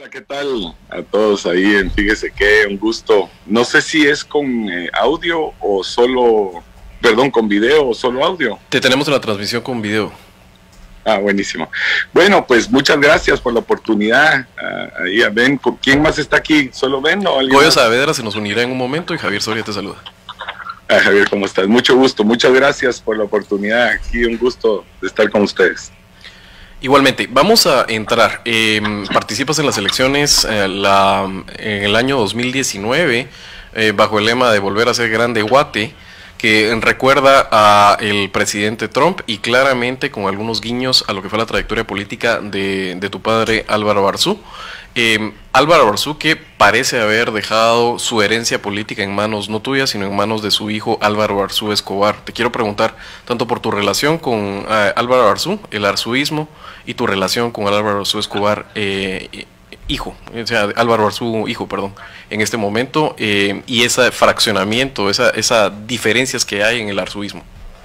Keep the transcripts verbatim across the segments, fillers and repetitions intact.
Hola, ¿qué tal a todos ahí en Fíjese Qué? Un gusto. No sé si es con eh, audio o solo, perdón, con video o solo audio. Te tenemos en la transmisión con video. Ah, buenísimo. Bueno, pues muchas gracias por la oportunidad. Uh, ahí a Ben, ¿quién más está aquí? ¿Solo Ben o alguien Goyo más? Saavedra se nos unirá en un momento y Javier Soria te saluda. Ah, Javier, ¿cómo estás? Mucho gusto, muchas gracias por la oportunidad. Aquí un gusto de estar con ustedes. Igualmente, vamos a entrar. Eh, participas en las elecciones eh, la, en el año dos mil diecinueve eh, bajo el lema de volver a ser grande Guate, que recuerda a el presidente Trump y claramente con algunos guiños a lo que fue la trayectoria política de, de tu padre Álvaro Arzú. Eh, Álvaro Arzú, que parece haber dejado su herencia política en manos no tuyas, sino en manos de su hijo Álvaro Arzú Escobar. Te quiero preguntar tanto por tu relación con eh, Álvaro Arzú, el arzuismo, y tu relación con Álvaro Arzú Escobar, eh, hijo, o sea, Álvaro Arzú hijo, perdón, en este momento, eh, y ese fraccionamiento, esa, esas diferencias que hay en el arzuismo.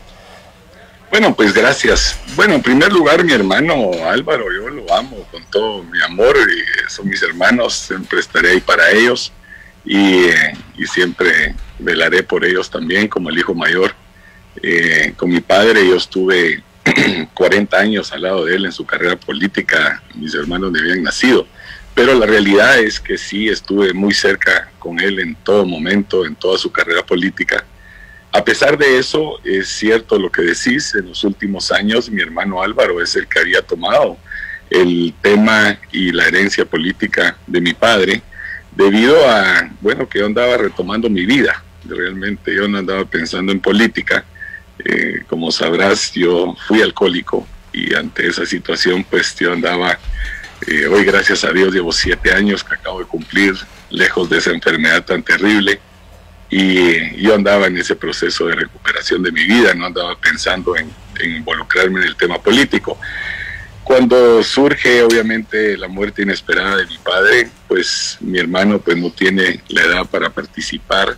Bueno, pues gracias. Bueno, en primer lugar, mi hermano Álvaro, yo lo amo con todo mi amor, y son mis hermanos, siempre estaré ahí para ellos, y, y siempre velaré por ellos también como el hijo mayor. Eh, con mi padre yo estuve cuarenta años al lado de él en su carrera política, mis hermanos me habían nacido, pero la realidad es que sí estuve muy cerca con él en todo momento, en toda su carrera política. A pesar de eso, es cierto lo que decís, en los últimos años mi hermano Álvaro es el que había tomado el tema y la herencia política de mi padre, debido a, bueno, que yo andaba retomando mi vida, realmente yo no andaba pensando en política. Eh, como sabrás, yo fui alcohólico y ante esa situación pues yo andaba, eh, hoy gracias a Dios llevo siete años que acabo de cumplir lejos de esa enfermedad tan terrible, y eh, yo andaba en ese proceso de recuperación de mi vida, no andaba pensando en, en involucrarme en el tema político. Cuando surge obviamente la muerte inesperada de mi padre, pues mi hermano pues no tiene la edad para participar.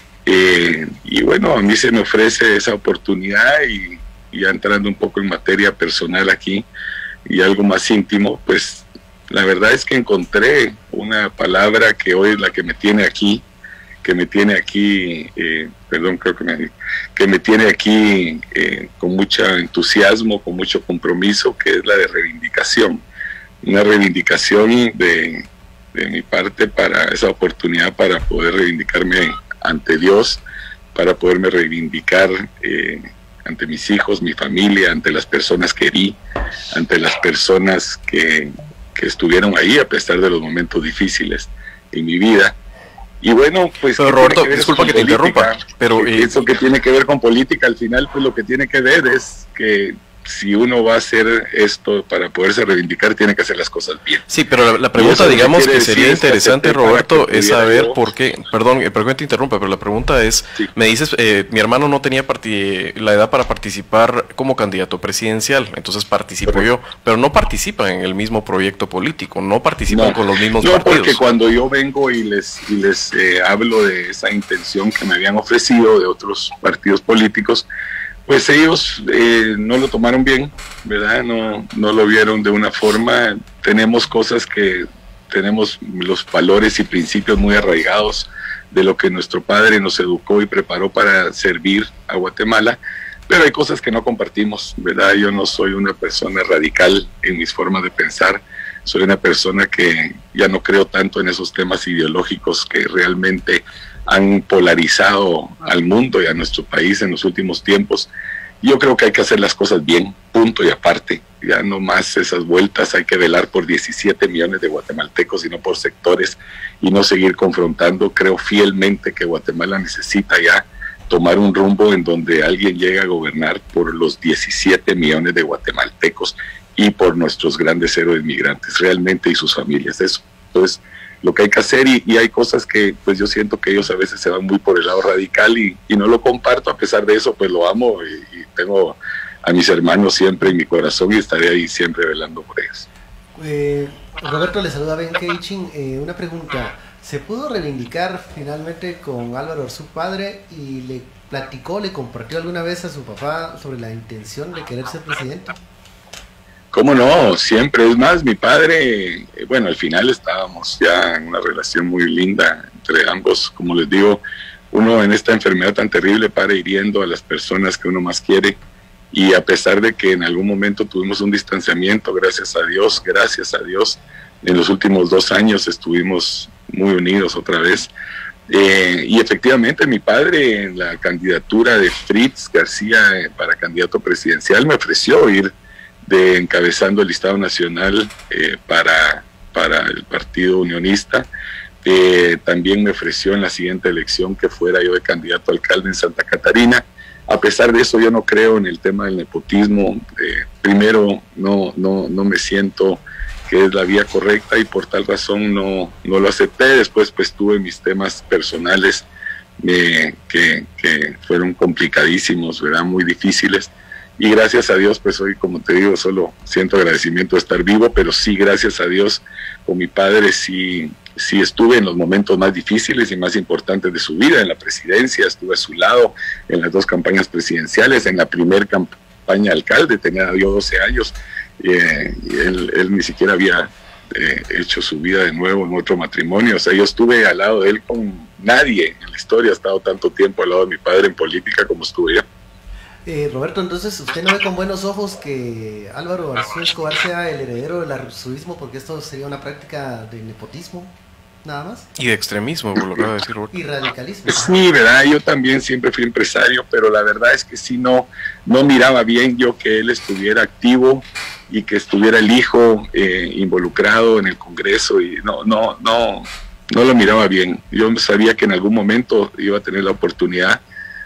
Eh, y bueno, a mí se me ofrece esa oportunidad, y, y ya entrando un poco en materia personal aquí y algo más íntimo, pues la verdad es que encontré una palabra que hoy es la que me tiene aquí, que me tiene aquí, eh, perdón, creo que me, que me tiene aquí eh, con mucho entusiasmo, con mucho compromiso, que es la de reivindicación, una reivindicación de, de mi parte para esa oportunidad para poder reivindicarme ante Dios, para poderme reivindicar eh, ante mis hijos, mi familia, ante las personas que vi, ante las personas que, que estuvieron ahí a pesar de los momentos difíciles en mi vida. Y bueno, pues... Pero Roberto, disculpa que te interrumpa, pero... Eh, eso que tiene que ver con política, al final pues lo que tiene que ver es que si uno va a hacer esto para poderse reivindicar, tiene que hacer las cosas bien. Sí, pero la, la pregunta, digamos, que sería interesante, Roberto, es saber yo... por qué, perdón, perdón que te interrumpa, pero la pregunta es, sí. Me dices, eh, mi hermano no tenía la edad para participar como candidato presidencial, entonces participo pero, yo, pero no participan en el mismo proyecto político, no participan no, con los mismos no, partidos. No, porque cuando yo vengo y les, y les eh, hablo de esa intención que me habían ofrecido de otros partidos políticos, pues ellos eh, no lo tomaron bien, ¿verdad? No, no lo vieron de una forma. Tenemos cosas que, tenemos los valores y principios muy arraigados de lo que nuestro padre nos educó y preparó para servir a Guatemala, pero hay cosas que no compartimos, ¿verdad? Yo no soy una persona radical en mis formas de pensar, soy una persona que ya no creo tanto en esos temas ideológicos que realmente han polarizado al mundo y a nuestro país en los últimos tiempos. Yo creo que hay que hacer las cosas bien, punto y aparte. Ya no más esas vueltas, hay que velar por diecisiete millones de guatemaltecos y no por sectores, y no seguir confrontando. Creo fielmente que Guatemala necesita ya tomar un rumbo en donde alguien llegue a gobernar por los diecisiete millones de guatemaltecos y por nuestros grandes héroes migrantes, realmente, y sus familias. Eso es lo que hay que hacer, y, y hay cosas que pues yo siento que ellos a veces se van muy por el lado radical, y, y no lo comparto. A pesar de eso pues lo amo, y, y tengo a mis hermanos siempre en mi corazón y estaré ahí siempre velando por ellos. eh, Roberto, le saluda Ben Keichin. Eh, una pregunta, ¿se pudo reivindicar finalmente con Álvaro Arzú padre, y le platicó, le compartió alguna vez a su papá sobre la intención de querer ser presidente? ¿Cómo no? Siempre. Es más, mi padre, bueno, al final estábamos ya en una relación muy linda entre ambos. Como les digo, uno en esta enfermedad tan terrible para hiriendo a las personas que uno más quiere. Y a pesar de que en algún momento tuvimos un distanciamiento, gracias a Dios, gracias a Dios, en los últimos dos años estuvimos muy unidos otra vez. Eh, y efectivamente mi padre en la candidatura de Fritz García eh, para candidato presidencial me ofreció ir de encabezando el listado nacional eh, para, para el Partido Unionista. Eh, también me ofreció en la siguiente elección que fuera yo de candidato a alcalde en Santa Catarina. A pesar de eso, yo no creo en el tema del nepotismo. Eh, primero, no, no, no me siento que es la vía correcta y por tal razón no, no lo acepté. Después pues tuve mis temas personales eh, que, que fueron complicadísimos, ¿verdad? Muy difíciles. Y gracias a Dios, pues hoy, como te digo, solo siento agradecimiento de estar vivo, pero sí, gracias a Dios, con mi padre sí, sí estuve en los momentos más difíciles y más importantes de su vida, en la presidencia, estuve a su lado en las dos campañas presidenciales, en la primer campaña alcalde, tenía yo doce años, eh, y él, él ni siquiera había eh, hecho su vida de nuevo en otro matrimonio. O sea, yo estuve al lado de él con nadie en la historia, ha estado tanto tiempo al lado de mi padre en política como estuve yo. Eh, Roberto, entonces usted no ve con buenos ojos que Álvaro Arzú Escobar sea el heredero del arzuismo, porque esto sería una práctica de nepotismo, nada más. Y de extremismo, por lo que acaba de decir Roberto. Y radicalismo. Sí, verdad, yo también siempre fui empresario, pero la verdad es que sí no, no miraba bien yo que él estuviera activo y que estuviera el hijo eh, involucrado en el Congreso, y no, no, no, no lo miraba bien. Yo sabía que en algún momento iba a tener la oportunidad.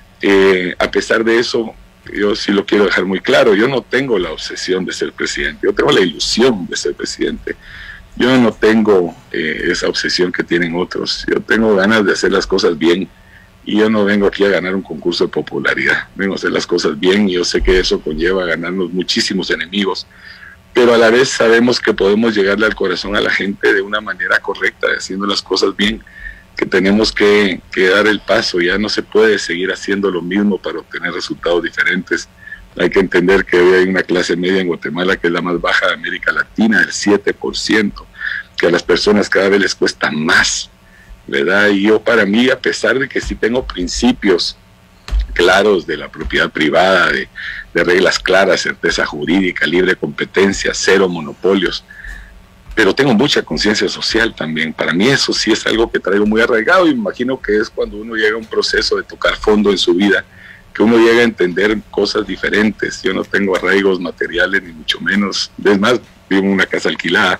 Eh, a pesar de eso, yo sí lo quiero dejar muy claro, yo no tengo la obsesión de ser presidente, yo tengo la ilusión de ser presidente. Yo no tengo eh, esa obsesión que tienen otros, yo tengo ganas de hacer las cosas bien, y yo no vengo aquí a ganar un concurso de popularidad, vengo a hacer las cosas bien, y yo sé que eso conlleva ganarnos muchísimos enemigos, pero a la vez sabemos que podemos llegarle al corazón a la gente de una manera correcta, haciendo las cosas bien, que tenemos que, que dar el paso. Ya no se puede seguir haciendo lo mismo para obtener resultados diferentes. Hay que entender que hoy hay una clase media en Guatemala que es la más baja de América Latina, el siete por ciento, que a las personas cada vez les cuesta más, ¿verdad? Y yo, para mí, a pesar de que sí tengo principios claros de la propiedad privada, de, de reglas claras, certeza jurídica, libre competencia, cero monopolios, pero tengo mucha conciencia social también. Para mí eso sí es algo que traigo muy arraigado, y me imagino que es cuando uno llega a un proceso de tocar fondo en su vida, que uno llega a entender cosas diferentes. Yo no tengo arraigos materiales, ni mucho menos. Es más, vivo en una casa alquilada.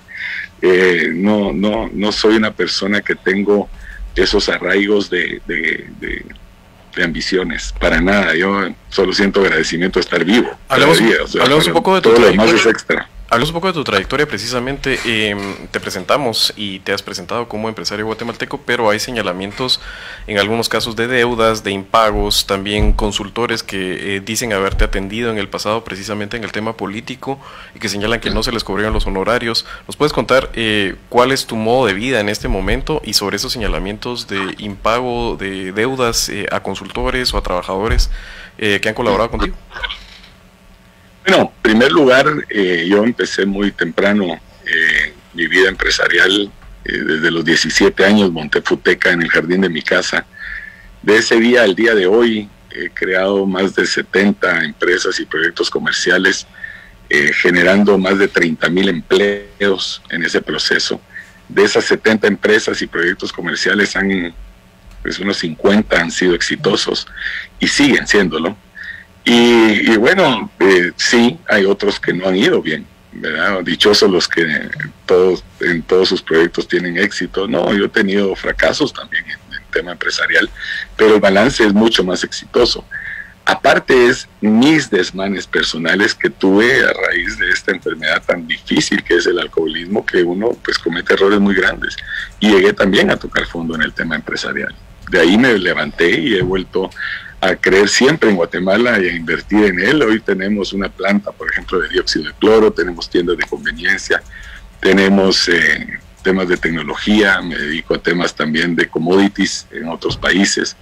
Eh, no, no, no soy una persona que tengo esos arraigos de, de, de, de ambiciones, para nada. Yo solo siento agradecimiento de estar vivo. Hablemos, día, o sea, hablemos un poco de tu todo lo demás es extra. Hablamos un poco de tu trayectoria precisamente. Eh, te presentamos y te has presentado como empresario guatemalteco, pero hay señalamientos en algunos casos de deudas, de impagos, también consultores que eh, dicen haberte atendido en el pasado precisamente en el tema político y que señalan que no se les cubrieron los honorarios. ¿Nos puedes contar eh, cuál es tu modo de vida en este momento y sobre esos señalamientos de impago de deudas eh, a consultores o a trabajadores eh, que han colaborado contigo? Bueno, en primer lugar, eh, yo empecé muy temprano eh, mi vida empresarial. Eh, desde los diecisiete años monté Futeca en el jardín de mi casa. De ese día al día de hoy he creado más de setenta empresas y proyectos comerciales, eh, generando más de treinta mil empleos en ese proceso. De esas setenta empresas y proyectos comerciales, han, pues unos cincuenta han sido exitosos y siguen siéndolo. Y, y bueno, eh, sí, hay otros que no han ido bien, ¿verdad? Dichosos los que todos, en todos sus proyectos tienen éxito. No, yo he tenido fracasos también en el tema empresarial, pero el balance es mucho más exitoso. Aparte es mis desmanes personales que tuve a raíz de esta enfermedad tan difícil que es el alcoholismo, que uno pues comete errores muy grandes. Y llegué también a tocar fondo en el tema empresarial. De ahí me levanté y he vuelto a creer siempre en Guatemala y a invertir en él. Hoy tenemos una planta, por ejemplo, de dióxido de cloro, tenemos tiendas de conveniencia, tenemos eh, temas de tecnología, me dedico a temas también de commodities en otros países,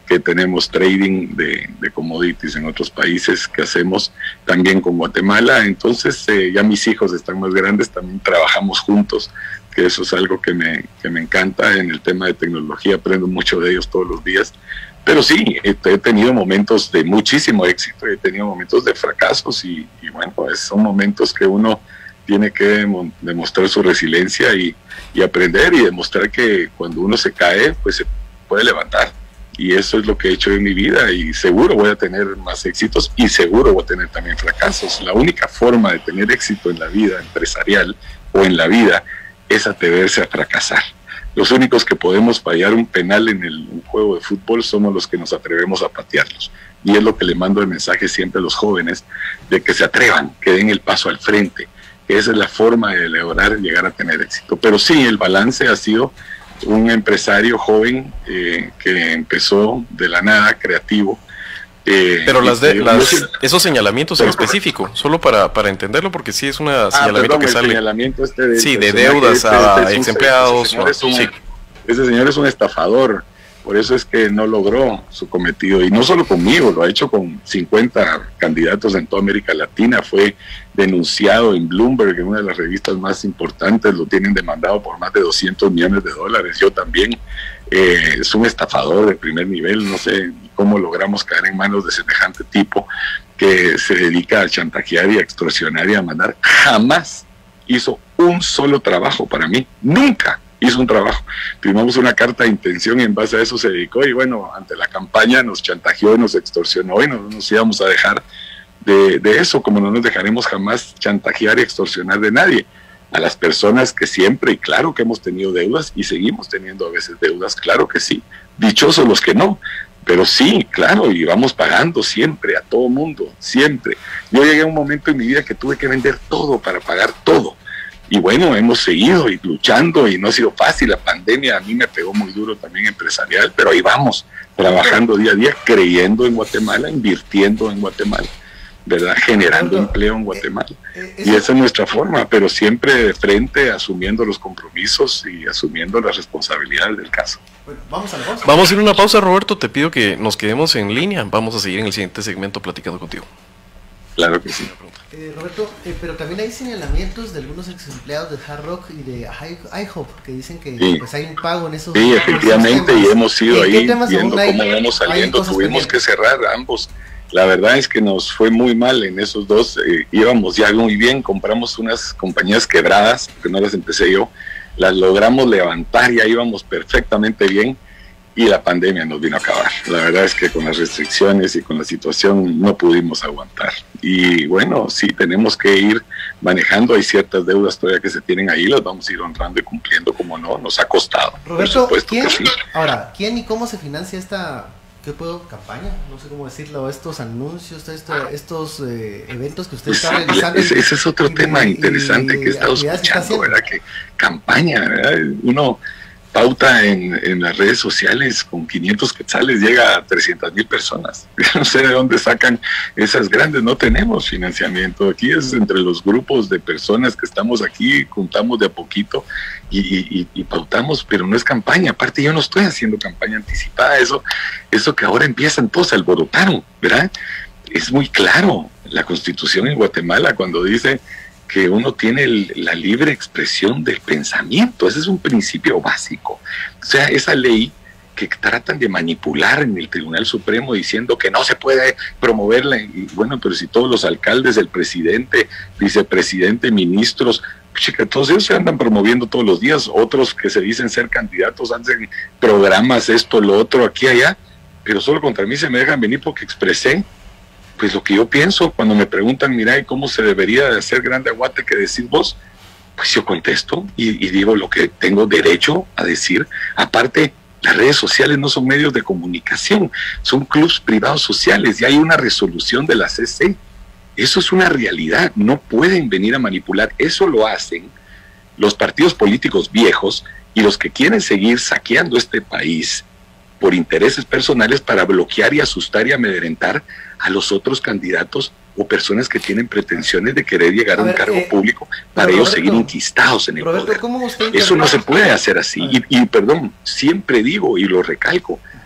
que tenemos trading de, de commodities en otros países que hacemos también con Guatemala. Entonces eh, ya mis hijos están más grandes, también trabajamos juntos, que eso es algo que me, que me encanta en el tema de tecnología, aprendo mucho de ellos todos los días. Pero sí, he, he tenido momentos de muchísimo éxito, he tenido momentos de fracasos y, y bueno, pues son momentos que uno tiene que demostrar su resiliencia y, y aprender y demostrar que cuando uno se cae, pues se puede levantar. Y eso es lo que he hecho en mi vida y seguro voy a tener más éxitos y seguro voy a tener también fracasos. La única forma de tener éxito en la vida empresarial o en la vida es atreverse a fracasar. Los únicos que podemos fallar un penal en el un juego de fútbol somos los que nos atrevemos a patearlos. Y es lo que le mando el mensaje siempre a los jóvenes, de que se atrevan, que den el paso al frente. Esa es la forma de lograr llegar a tener éxito. Pero sí, el balance ha sido un empresario joven eh, que empezó de la nada, creativo. Eh, Pero las de, y, las, yo, esos señalamientos en específico, solo para, para entenderlo, porque sí es un ah, señalamiento perdón, que sale. Señalamiento este de, sí, de deudas este, a este ex empleados. Ese, sí. ese señor es un estafador. Por eso es que no logró su cometido, y no solo conmigo, lo ha hecho con cincuenta candidatos en toda América Latina. Fue denunciado en Bloomberg, en una de las revistas más importantes, lo tienen demandado por más de doscientos millones de dólares. Yo también. Eh, es un estafador de primer nivel, no sé cómo logramos caer en manos de semejante tipo que se dedica a chantajear y a extorsionar y a mandar. Jamás hizo un solo trabajo para mí, nunca hizo un trabajo. Firmamos una carta de intención y en base a eso se dedicó, y bueno, ante la campaña nos chantajeó y nos extorsionó, y no nos íbamos a dejar de, de eso, como no nos dejaremos jamás chantajear y extorsionar de nadie. A las personas que siempre, y claro que hemos tenido deudas y seguimos teniendo a veces deudas, claro que sí, dichosos los que no, pero sí, claro, y vamos pagando siempre, a todo mundo, siempre. Yo llegué a un momento en mi vida que tuve que vender todo para pagar todo, y bueno, hemos seguido y luchando, y no ha sido fácil. La pandemia a mí me pegó muy duro también empresarial, pero ahí vamos, trabajando día a día, creyendo en Guatemala, invirtiendo en Guatemala, ¿verdad? Generando Roberto, empleo en Guatemala. Eh, eh, y esa es nuestra forma, pero siempre de frente, asumiendo los compromisos y asumiendo las responsabilidades del caso. Bueno, vamos a la pausa. Vamos a ir a una pausa, Roberto. Te pido que nos quedemos en línea. Vamos a seguir en el siguiente segmento platicando contigo. Claro que sí. Eh, Roberto, eh, pero también hay señalamientos de algunos ex empleados de Hard Rock y de IHOP que dicen que sí, pues hay un pago en esos. Sí, efectivamente, y hemos ido ahí viendo cómo vamos saliendo. Tuvimos que cerrar ambos. La verdad es que nos fue muy mal en esos dos, eh, íbamos ya muy bien, compramos unas compañías quebradas, que no las empecé yo, las logramos levantar, ya íbamos perfectamente bien, y la pandemia nos vino a acabar. La verdad es que con las restricciones y con la situación no pudimos aguantar. Y bueno, sí, tenemos que ir manejando, hay ciertas deudas todavía que se tienen ahí, las vamos a ir honrando y cumpliendo, como no, nos ha costado. Roberto, ¿quién, sí. ahora, ¿quién y cómo se financia esta... ¿Qué puedo? ¿Campaña? No sé cómo decirlo, estos anuncios, esto, estos eh, eventos que usted está realizando. Ese, ese es otro y, tema y, interesante y, que he estado escuchando, ¿verdad? Que campaña, ¿verdad? Uno pauta en, en las redes sociales con quinientos quetzales, llega a trescientas mil personas. No sé de dónde sacan esas grandes, no tenemos financiamiento. Aquí es entre los grupos de personas que estamos aquí, juntamos de a poquito y, y, y pautamos, pero no es campaña. Aparte, yo no estoy haciendo campaña anticipada. Eso, eso que ahora empiezan todos a alborotar, ¿verdad? Es muy claro la Constitución en Guatemala cuando dice que uno tiene el, la libre expresión del pensamiento. Ese es un principio básico. O sea, esa ley que tratan de manipular en el Tribunal Supremo diciendo que no se puede promoverla, y bueno, pero si todos los alcaldes, el presidente, vicepresidente, ministros, chica, todos ellos se andan promoviendo todos los días, otros que se dicen ser candidatos hacen programas, esto, lo otro, aquí, allá, pero solo contra mí se me dejan venir porque expresé pues lo que yo pienso. Cuando me preguntan, mira, ¿y cómo se debería de hacer Grande Aguate? ¿Qué decís vos? Pues yo contesto y, y digo lo que tengo derecho a decir. Aparte, las redes sociales no son medios de comunicación, son clubes privados sociales, y hay una resolución de la C C. Eso es una realidad, no pueden venir a manipular. Eso lo hacen los partidos políticos viejos y los que quieren seguir saqueando este país por intereses personales para bloquear y asustar y amedrentar a los otros candidatos o personas que tienen pretensiones de querer llegar a, a ver, un cargo eh, público para ellos Roberto, seguir enquistados en el Roberto, poder. ¿Cómo usted Eso no se puede hacer así. Y, y perdón, siempre digo y lo recalco,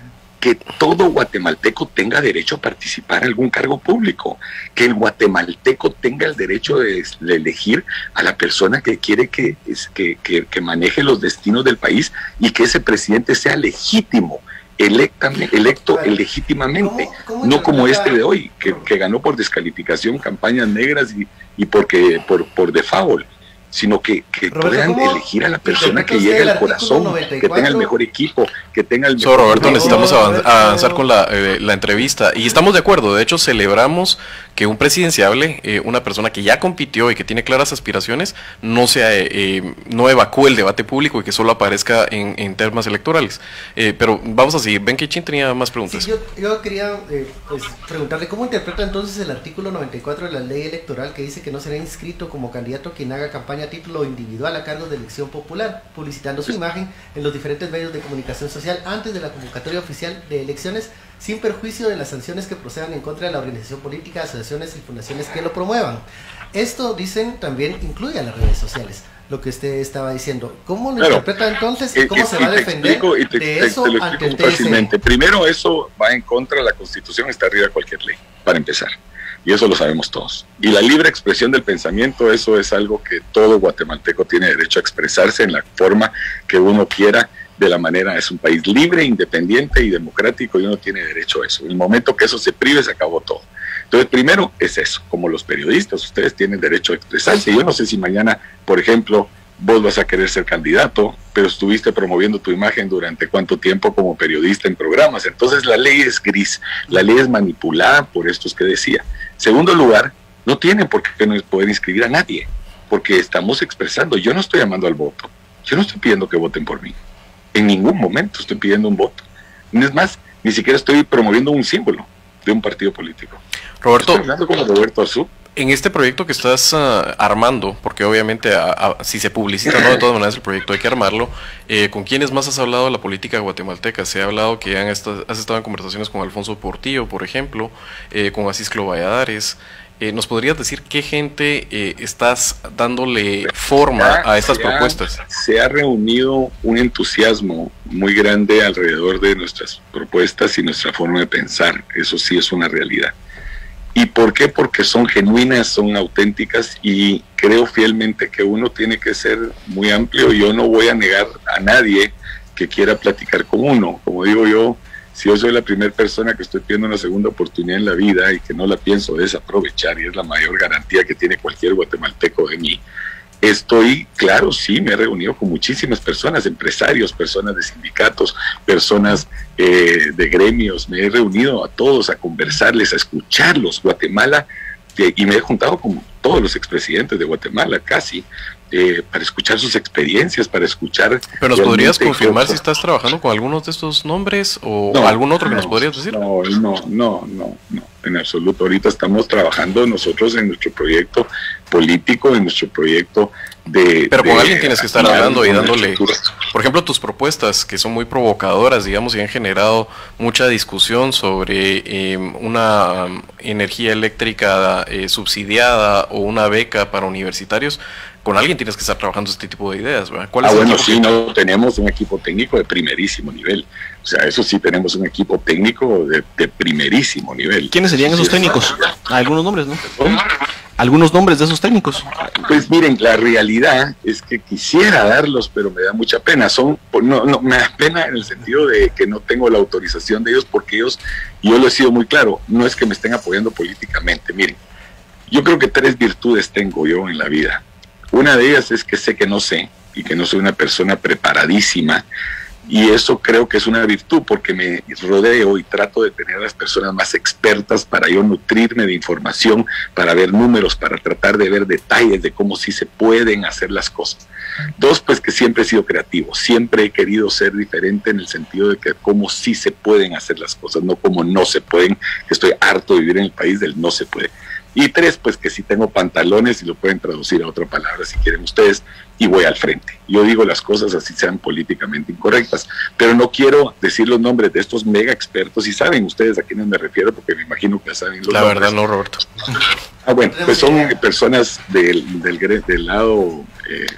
que todo guatemalteco tenga derecho a participar en algún cargo público, que el guatemalteco tenga el derecho de, de elegir a la persona que quiere que, que, que, que maneje los destinos del país y que ese presidente sea legítimo, electamente, electo legítimamente, ¿Cómo, cómo no como este de hoy, que, que ganó por descalificación, campañas negras y, y porque por, por default, sino que, que Roberto, puedan elegir a la persona que llegue al corazón, noventa y cuatro, que tenga el mejor equipo, que tenga el mejor... So, Roberto, necesitamos avanzar, avanzar con la, eh, la entrevista, y estamos de acuerdo. De hecho, celebramos que un presidenciable, eh, una persona que ya compitió y que tiene claras aspiraciones, no sea, eh, no evacúe el debate público y que solo aparezca en, en temas electorales. Eh, pero vamos a seguir. Ben Kichin tenía más preguntas. Sí, yo, yo quería eh, pues, preguntarle, ¿cómo interpreta entonces el artículo noventa y cuatro de la ley electoral que dice que no será inscrito como candidato quien haga campaña a título individual a cargo de elección popular, publicitando su imagen en los diferentes medios de comunicación social antes de la convocatoria oficial de elecciones, sin perjuicio de las sanciones que procedan en contra de la organización política, asociaciones y fundaciones que lo promuevan? Esto, dicen, también incluye a las redes sociales, lo que usted estaba diciendo. ¿Cómo lo claro. interpreta entonces y cómo eh, se va a defender explico, te, de te, eso te, te ante el T S E? Fácilmente. Primero, eso va en contra de la Constitución, está arriba de cualquier ley, para empezar. Y eso lo sabemos todos. Y la libre expresión del pensamiento, eso es algo que todo guatemalteco tiene derecho a expresarse en la forma que uno quiera, de la manera, es un país libre, independiente y democrático, y uno tiene derecho a eso. En el momento que eso se prive, se acabó todo. Entonces, primero es eso, como los periodistas, ustedes tienen derecho a expresarse. Yo no sé si mañana, por ejemplo, vos vas a querer ser candidato, pero estuviste promoviendo tu imagen durante cuánto tiempo como periodista en programas. Entonces la ley es gris, la ley es manipulada por estos que decía. Segundo lugar, no tienen por qué no poder inscribir a nadie, porque estamos expresando. Yo no estoy llamando al voto, yo no estoy pidiendo que voten por mí. En ningún momento estoy pidiendo un voto. Es más, ni siquiera estoy promoviendo un símbolo de un partido político. Roberto, estoy hablando como Roberto Azú. En este proyecto que estás uh, armando, porque obviamente a, a, si se publicita no, de todas maneras el proyecto hay que armarlo, eh, ¿con quiénes más has hablado de la política guatemalteca? Se ha hablado que han estado, has estado en conversaciones con Alfonso Portillo, por ejemplo, eh, con Asisclo Valladares. Eh, ¿Nos podrías decir qué gente eh, estás dándole forma a estas se propuestas? Ha, se ha reunido un entusiasmo muy grande alrededor de nuestras propuestas y nuestra forma de pensar. Eso sí es una realidad. ¿Y por qué? Porque son genuinas, son auténticas, y creo fielmente que uno tiene que ser muy amplio. Yo no voy a negar a nadie que quiera platicar con uno. Como digo yo, si yo soy la primera persona que estoy pidiendo una segunda oportunidad en la vida y que no la pienso desaprovechar, y es la mayor garantía que tiene cualquier guatemalteco de mí, estoy, claro, sí, me he reunido con muchísimas personas, empresarios, personas de sindicatos, personas eh, de gremios, me he reunido a todos a conversarles, a escucharlos. Guatemala, eh, y me he juntado con todos los expresidentes de Guatemala, casi, eh, para escuchar sus experiencias, para escuchar... ¿Pero nos podrías confirmar si estás trabajando con algunos de estos nombres o no, algún otro que no, nos podrías decir? No, no, no, no, no, en absoluto. Ahorita estamos trabajando nosotros en nuestro proyecto político, en nuestro proyecto de... Pero con de, alguien tienes que estar hablando y dándole... Por ejemplo, tus propuestas, que son muy provocadoras, digamos, y han generado mucha discusión sobre eh, una um, energía eléctrica eh, subsidiada o una beca para universitarios. Con alguien tienes que estar trabajando este tipo de ideas, ¿verdad? ¿Cuál ah, es bueno, sí, no, tenemos un equipo técnico de primerísimo nivel. O sea, eso sí, tenemos un equipo técnico de, de primerísimo nivel. ¿Quiénes serían sí, esos técnicos? Ah, algunos nombres, ¿no? Algunos nombres de esos técnicos. Pues miren, la realidad es que quisiera darlos, pero me da mucha pena. Son, no, no, me da pena en el sentido de que no tengo la autorización de ellos, porque ellos, yo lo he sido muy claro, no es que me estén apoyando políticamente. Miren, yo creo que tres virtudes tengo yo en la vida. Una de ellas es que sé que no sé y que no soy una persona preparadísima, y eso creo que es una virtud porque me rodeo y trato de tener a las personas más expertas para yo nutrirme de información, para ver números, para tratar de ver detalles de cómo sí se pueden hacer las cosas. Dos, pues que siempre he sido creativo, siempre he querido ser diferente en el sentido de que cómo sí se pueden hacer las cosas, no como no se pueden, que estoy harto de vivir en el país del no se puede. Y tres, pues que si tengo pantalones, y lo pueden traducir a otra palabra si quieren ustedes, y voy al frente. Yo digo las cosas así sean políticamente incorrectas, pero no quiero decir los nombres de estos mega expertos, y saben ustedes a quiénes me refiero, porque me imagino que ya saben los La nombres. verdad no, Roberto. Ah, bueno, pues son personas del, del, del lado eh, de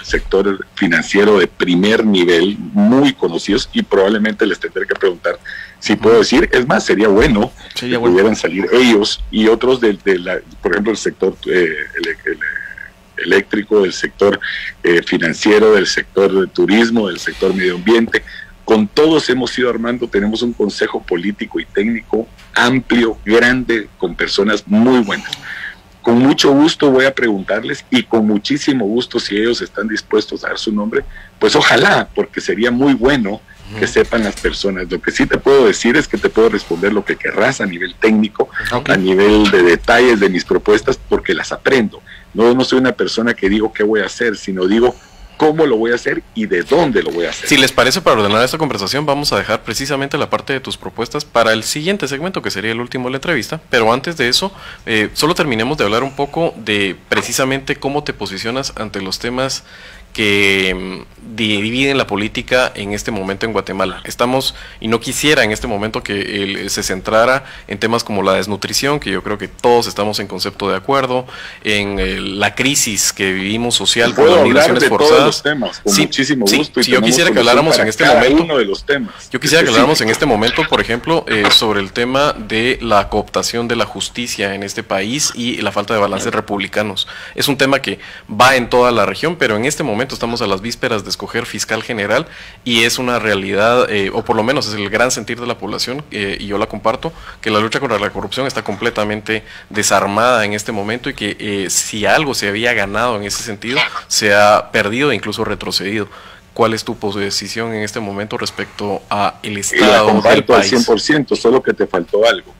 sector financiero de primer nivel, muy conocidos, y probablemente les tendré que preguntar si puedo decir, es más, sería bueno sería que bueno. pudieran salir ellos y otros, de, de la, por ejemplo, el sector eh, el, el, eléctrico, del sector eh, financiero, del sector de turismo, del sector medio ambiente. Con todos hemos ido armando, tenemos un consejo político y técnico amplio, grande, con personas muy buenas. Con mucho gusto voy a preguntarles, y con muchísimo gusto, si ellos están dispuestos a dar su nombre, pues ojalá, porque sería muy bueno que sepan las personas. Lo que sí te puedo decir es que te puedo responder lo que querrás a nivel técnico, okay, a nivel de detalles de mis propuestas, porque las aprendo. No, no soy una persona que digo qué voy a hacer, sino digo cómo lo voy a hacer y de dónde lo voy a hacer. Si les parece, para ordenar esta conversación, vamos a dejar precisamente la parte de tus propuestas para el siguiente segmento, que sería el último de la entrevista. Pero antes de eso, eh, solo terminemos de hablar un poco de precisamente cómo te posicionas ante los temas que dividen la política en este momento en Guatemala. Estamos, y no quisiera en este momento que el, se centrara en temas como la desnutrición, que yo creo que todos estamos en concepto de acuerdo, en el, la crisis que vivimos social por las migraciones forzadas. Todos los temas, con sí, muchísimo sí, gusto. Sí, yo quisiera que habláramos en este momento. Uno de los temas yo quisiera que habláramos en este momento, por ejemplo, eh, sobre el tema de la cooptación de la justicia en este país y la falta de balances republicanos. Es un tema que va en toda la región, pero en este momento estamos a las vísperas de escoger fiscal general, y es una realidad, eh, o por lo menos es el gran sentir de la población, eh, y yo la comparto, que la lucha contra la corrupción está completamente desarmada en este momento, y que eh, si algo se había ganado en ese sentido, se ha perdido e incluso retrocedido. ¿Cuál es tu posición en este momento respecto a el estado del comparto país? Al cien por ciento, solo que te faltó algo.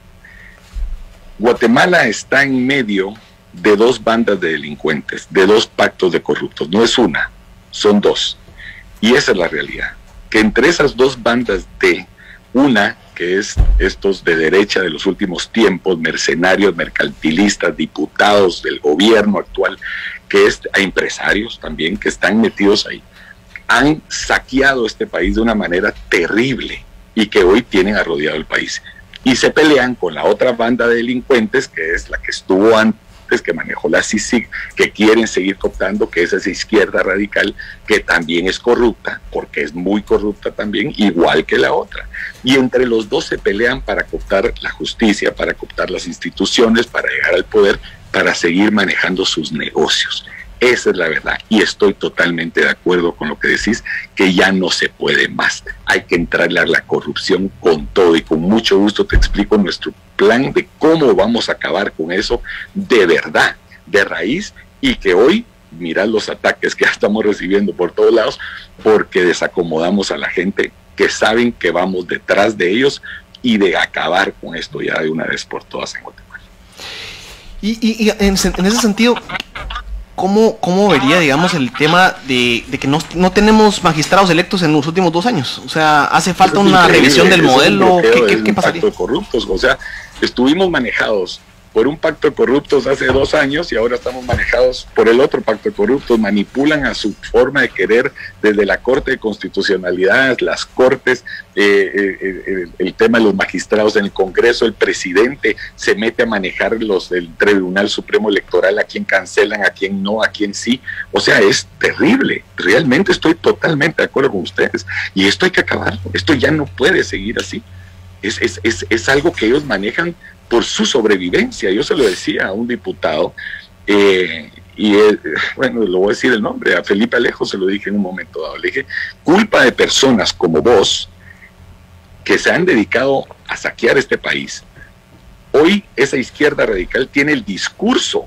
Guatemala está en medio de dos bandas de delincuentes, de dos pactos de corruptos. No es una, son dos. Y esa es la realidad. Que entre esas dos bandas de una, que es estos de derecha de los últimos tiempos, mercenarios, mercantilistas, diputados del gobierno actual, que es a empresarios también que están metidos ahí, han saqueado este país de una manera terrible y que hoy tienen arrodillado el país. Y se pelean con la otra banda de delincuentes, que es la que estuvo antes, que manejó la C I C I C, que quieren seguir cooptando, que es esa izquierda radical, que también es corrupta, porque es muy corrupta también, igual que la otra. Y entre los dos se pelean para cooptar la justicia, para cooptar las instituciones, para llegar al poder, para seguir manejando sus negocios. Esa es la verdad, y estoy totalmente de acuerdo con lo que decís, que ya no se puede más. Hay que entrarle a la corrupción con todo, y con mucho gusto te explico nuestro plan de cómo vamos a acabar con eso de verdad, de raíz, y que hoy, mirad los ataques que ya estamos recibiendo por todos lados, porque desacomodamos a la gente que saben que vamos detrás de ellos, y de acabar con esto ya de una vez por todas en Guatemala. Y, y, y en, en ese sentido, ¿Cómo, ¿cómo vería, digamos, el tema de, de que no, no tenemos magistrados electos en los últimos dos años? O sea, ¿hace falta una revisión del modelo? ¿Qué, qué, qué pasaría? Pacto de corruptos, o sea, estuvimos manejados por un pacto de corruptos hace dos años y ahora estamos manejados por el otro pacto de corruptos. Manipulan a su forma de querer desde la Corte de Constitucionalidad, las Cortes, eh, eh, eh, el tema de los magistrados en el Congreso, el presidente se mete a manejar los del Tribunal Supremo Electoral, a quién cancelan, a quién no, a quién sí. O sea, es terrible. Realmente estoy totalmente de acuerdo con ustedes. Y esto hay que acabarlo. Esto ya no puede seguir así. Es, es, es, es algo que ellos manejan por su sobrevivencia. Yo se lo decía a un diputado, eh, y eh, bueno, lo voy a decir el nombre, a Felipe Alejo se lo dije en un momento dado, le dije, culpa de personas como vos, que se han dedicado a saquear este país. Hoy esa izquierda radical tiene el discurso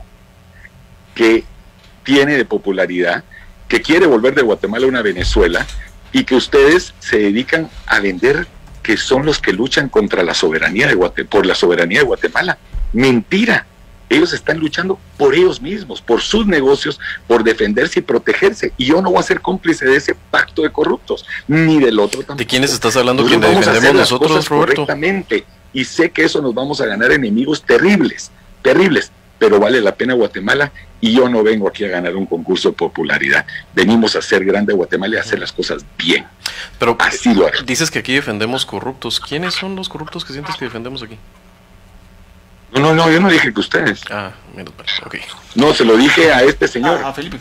que tiene de popularidad, que quiere volver de Guatemala a una Venezuela, y que ustedes se dedican a vender que son los que luchan contra la soberanía de Guatemala, por la soberanía de Guatemala. Mentira. Ellos están luchando por ellos mismos, por sus negocios, por defenderse y protegerse. Y yo no voy a ser cómplice de ese pacto de corruptos, ni del otro tampoco. ¿De quiénes estás hablando? Nosotros ¿Quién vamos defendemos a hacer las nosotros, cosas Roberto? Correctamente. Y sé que eso nos vamos a ganar enemigos terribles, terribles. Pero vale la pena Guatemala, y yo no vengo aquí a ganar un concurso de popularidad. Venimos a hacer grande Guatemala y a hacer las cosas bien. Pero así lo haré. Dices que aquí defendemos corruptos. ¿Quiénes son los corruptos que sientes que defendemos aquí? No, no, no, yo no dije que ustedes. Ah, menos mal, ok. No, se lo dije a este señor. Ah, a Felipe.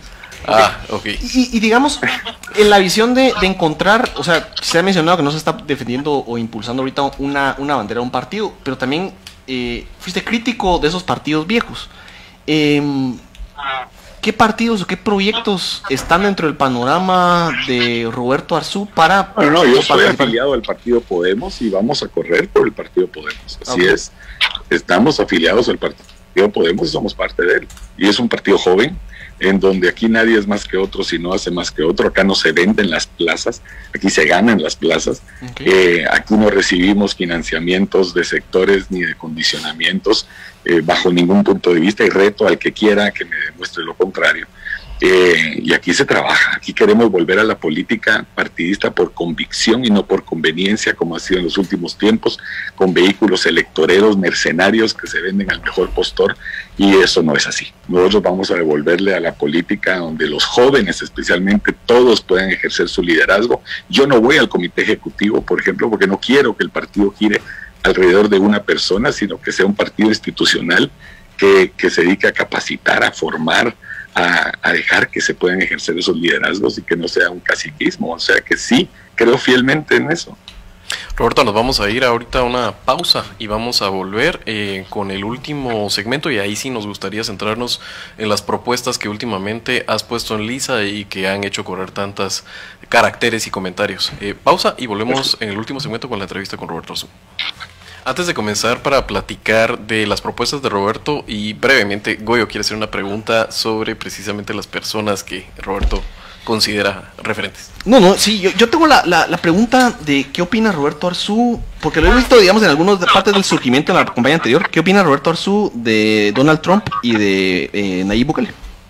Ah, ok. Y, y digamos, en la visión de, de encontrar, o sea, se ha mencionado que no se está defendiendo o impulsando ahorita una, una bandera de un partido, pero también eh, fuiste crítico de esos partidos viejos. Eh, ¿Qué partidos o qué proyectos están dentro del panorama de Roberto Arzú para... Bueno, no, yo soy afiliado al partido Podemos y vamos a correr por el partido Podemos. Así okay. es. Estamos afiliados al partido Podemos y somos parte de él. Y es un partido joven, en donde aquí nadie es más que otro si no hace más que otro. Acá no se venden las plazas, aquí se ganan las plazas. Okay. Eh, aquí no recibimos financiamientos de sectores ni de condicionamientos eh, bajo ningún punto de vista, y reto al que quiera que me demuestre lo contrario. Eh, y aquí se trabaja, aquí queremos volver a la política partidista por convicción y no por conveniencia, como ha sido en los últimos tiempos, con vehículos electoreros mercenarios que se venden al mejor postor, y eso no es así. Nosotros vamos a devolverle a la política donde los jóvenes especialmente todos puedan ejercer su liderazgo. Yo no voy al comité ejecutivo, por ejemplo, porque no quiero que el partido gire alrededor de una persona, sino que sea un partido institucional que, que se dedique a capacitar, a formar, A, a dejar que se puedan ejercer esos liderazgos y que no sea un caciquismo. O sea que sí, creo fielmente en eso. Roberto, nos vamos a ir ahorita a una pausa y vamos a volver eh, con el último segmento, y ahí sí nos gustaría centrarnos en las propuestas que últimamente has puesto en lisa y que han hecho correr tantas caracteres y comentarios. Eh, pausa y volvemos en el último segmento con la entrevista con Roberto Arzú. Antes de comenzar para platicar de las propuestas de Roberto, y brevemente, Goyo quiere hacer una pregunta sobre precisamente las personas que Roberto considera referentes. No, no, sí, yo, yo tengo la, la, la pregunta de qué opina Roberto Arzú, porque lo he visto, digamos, en algunas partes del surgimiento de la campaña anterior. ¿Qué opina Roberto Arzú de Donald Trump y de eh, Nayib Bukele?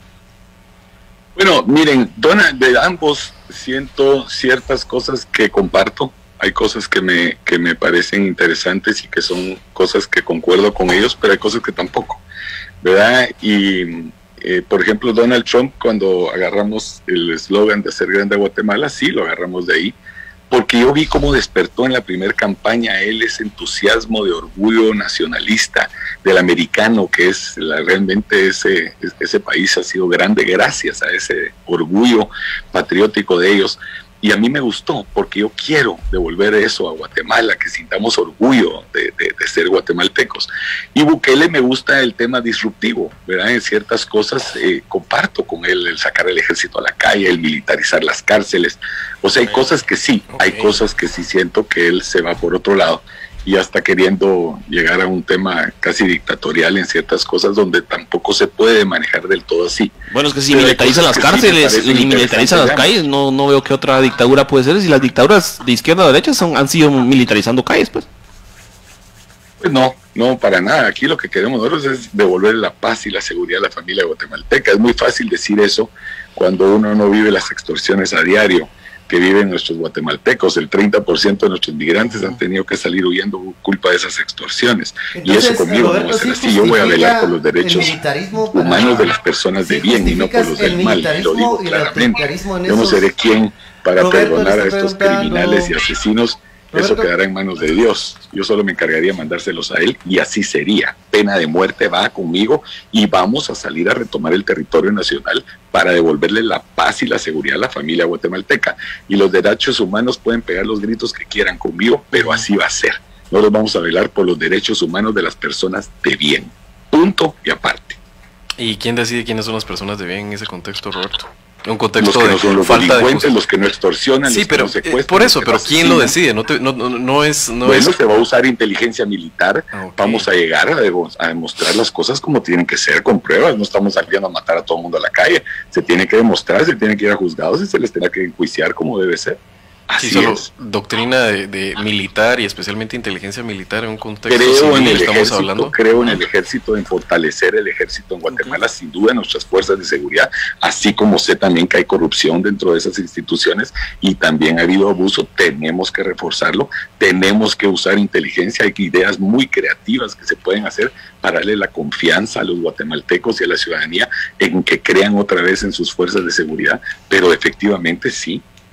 Bueno, miren, Donald, de ambos siento ciertas cosas que comparto. Hay cosas que me, que me parecen interesantes y que son cosas que concuerdo con ellos, pero hay cosas que tampoco, ¿verdad? Y, eh, por ejemplo, Donald Trump, cuando agarramos el eslogan de hacer grande a Guatemala, sí, lo agarramos de ahí, porque yo vi cómo despertó en la primera campaña él ese entusiasmo de orgullo nacionalista del americano, que es la, realmente ese, ese país ha sido grande gracias a ese orgullo patriótico de ellos. Y a mí me gustó, porque yo quiero devolver eso a Guatemala, que sintamos orgullo de, de, de ser guatemaltecos. Y Bukele me gusta el tema disruptivo, ¿verdad? En ciertas cosas eh, comparto con él, el sacar el ejército a la calle, el militarizar las cárceles. O sea, hay cosas que sí, hay cosas que sí siento que él se va por otro lado. Y hasta queriendo llegar a un tema casi dictatorial en ciertas cosas donde tampoco se puede manejar del todo así. Bueno, es que si militarizan las cárceles sí y militarizan las calles, no, no veo qué otra dictadura puede ser. Si las dictaduras de izquierda o derecha son, han sido militarizando calles, pues. Pues no, no, para nada. Aquí lo que queremos nosotros es devolver la paz y la seguridad a la familia guatemalteca. Es muy fácil decir eso cuando uno no vive las extorsiones a diario que viven nuestros guatemaltecos. El treinta por ciento de nuestros migrantes han tenido que salir huyendo por culpa de esas extorsiones. Entonces, y eso conmigo no va a ser así. Yo voy a velar por los derechos humanos de las personas de bien y no por los del mal. Y lo digo claramente. Yo no seré quien para Roberto, perdonar a estos criminales y asesinos. Roberto. Eso quedará en manos de Dios. Yo solo me encargaría de mandárselos a él y así sería. Pena de muerte va conmigo y vamos a salir a retomar el territorio nacional para devolverle la paz y la seguridad a la familia guatemalteca. Y los derechos humanos pueden pegar los gritos que quieran conmigo, pero así va a ser. Nosotros vamos a velar por los derechos humanos de las personas de bien. Punto y aparte. ¿Y quién decide quiénes son las personas de bien en ese contexto, Roberto? Un contexto los que no son de los falta de los que no extorsionan, sí, los pero que no secuestran, eh, por eso, pero no quién lo decide, no, te, no, no, no es, no bueno, es... se va a usar inteligencia militar, okay. Vamos a llegar a, a demostrar las cosas como tienen que ser, con pruebas. No estamos saliendo a matar a todo el mundo a la calle, se tiene que demostrar, se tiene que ir a juzgados y se les tiene que enjuiciar como debe ser. Así sí, solo es. Doctrina de, de militar y especialmente inteligencia militar en un contexto creo civil, en el estamos ejército, hablando. Creo en el ejército, en fortalecer el ejército en Guatemala, uh-huh. Sin duda en nuestras fuerzas de seguridad, así como sé también que hay corrupción dentro de esas instituciones y también ha habido abuso, tenemos que reforzarlo, tenemos que usar inteligencia, hay ideas muy creativas que se pueden hacer para darle la confianza a los guatemaltecos y a la ciudadanía en que crean otra vez en sus fuerzas de seguridad, pero efectivamente sí,